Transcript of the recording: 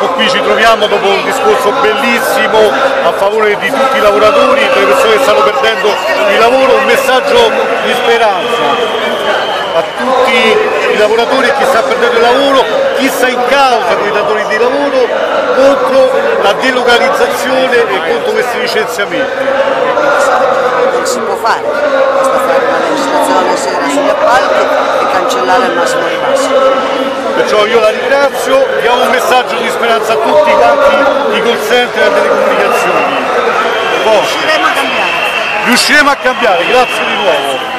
purtroppo qui ci troviamo dopo un discorso bellissimo a favore di tutti i lavoratori, delle persone che stanno perdendo il lavoro, un messaggio di speranza a tutti i lavoratori e chi sta perdendo il lavoro, chi sta in causa con i datori di lavoro contro la delocalizzazione e contro questi licenziamenti. Non si può fare, basta fare una legislazione seria sugli appalti e cancellare al massimo ribasso. Perciò io la ringrazio, diamo un messaggio di speranza a tutti quanti i call center e telecomunicazioni. Riusciremo a cambiare. Riusciremo a cambiare, grazie di nuovo.